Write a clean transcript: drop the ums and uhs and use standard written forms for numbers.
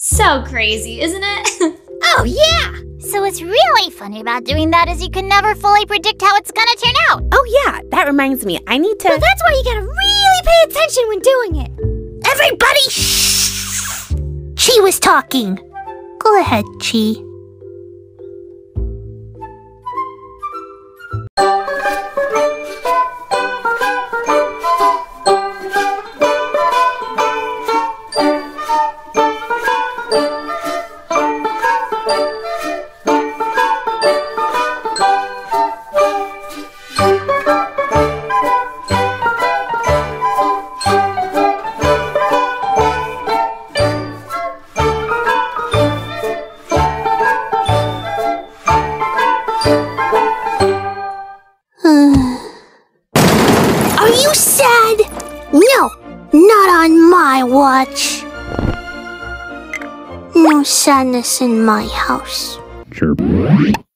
So crazy, isn't it? Oh, yeah! So what's really funny about doing that is you can never fully predict how it's gonna turn out. Oh yeah, that reminds me, I need to... Well, that's why you gotta really pay attention when doing it. Everybody shh! Chi was talking. Go ahead, Chi. Are you sad? No, not on my watch. No sadness in my house. Chirp.